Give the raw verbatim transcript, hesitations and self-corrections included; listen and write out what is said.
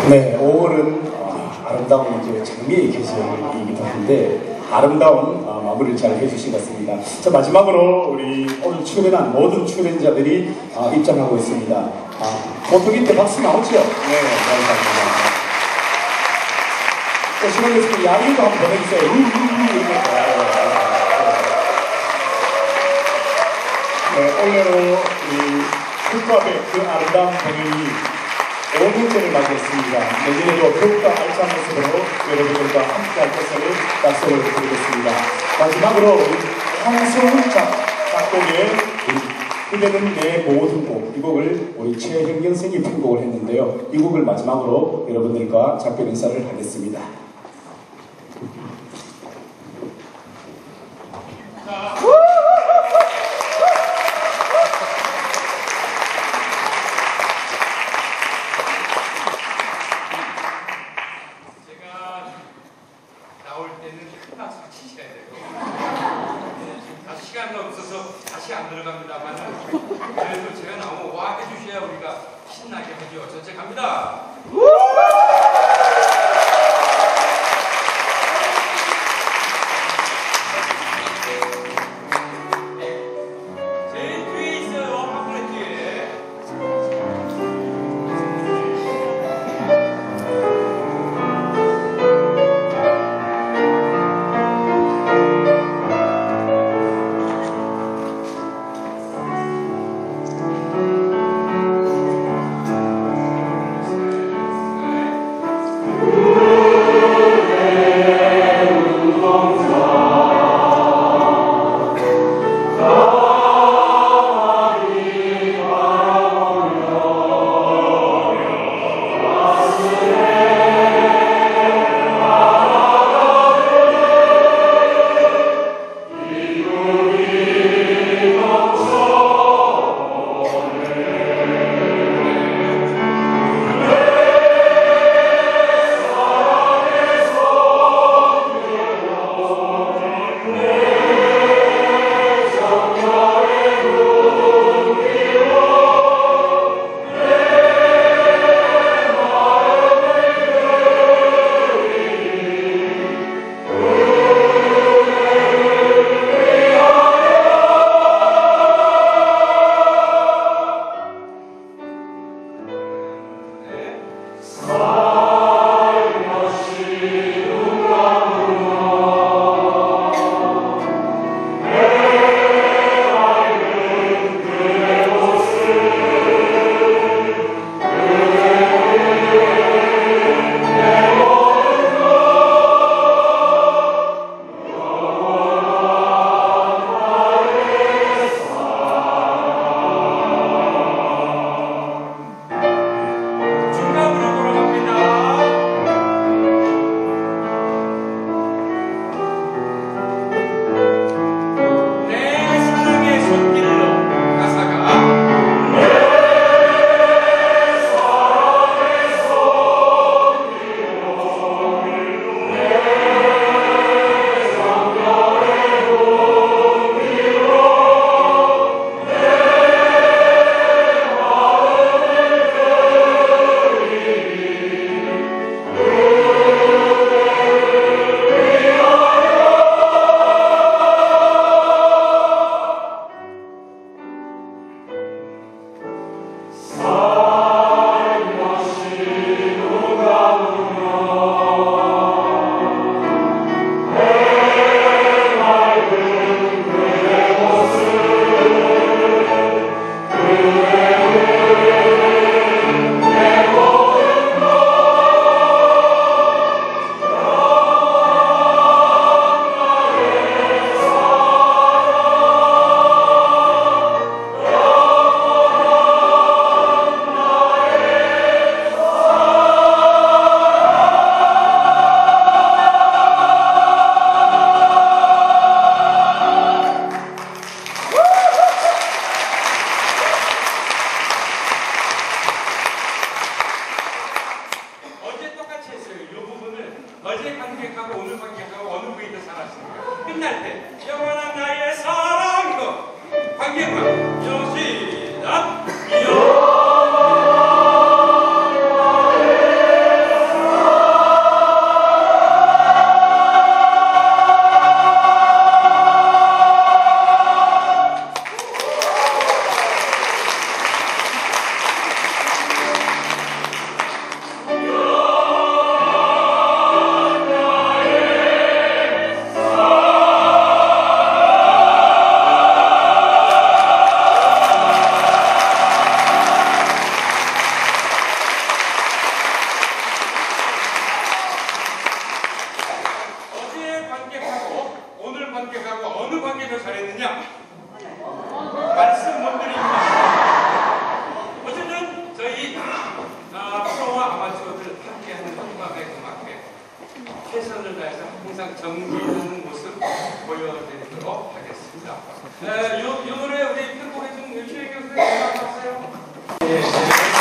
네, 오월은 어, 아름다운 이제 장미의 계절이기도 한데 아름다운 어, 마무리를 잘 해주신 것 같습니다. 자, 마지막으로 우리 오늘 출연한 모든 출연자들이 어, 입장하고 있습니다. 어, 보통 이때 박수 나오죠? 네, 감사합니다. 또 출연했을 때 야유도 한번 보내주세요. 네, 오늘은 우리 국밥의 그 아름다운 공연이 오 년째를 맞이했습니다. 내년에도 더욱더 알찬 모습으로 여러분들과 함께할 것을 약속을 드리겠습니다. 마지막으로 황소훈 작곡의 그대는 내 모든 곡, 이 곡을 우리 최현경 선생님이 편곡을 했는데요. 이 곡을 마지막으로 여러분들과 작별 인사를 하겠습니다. 시간이 없어서 다시 안 들어갑니다만 그래도 제가 나오면 와 해주셔야 우리가 신나게 하죠. 전체 갑니다. 제일 뒤에 있어요. 한 분의 뒤에. 정기는 모습 보여드리도록 하겠습니다. 네, 이, 이 노래 우리 편곡해 준 유치의 교수님 나왔어요. 네, 네.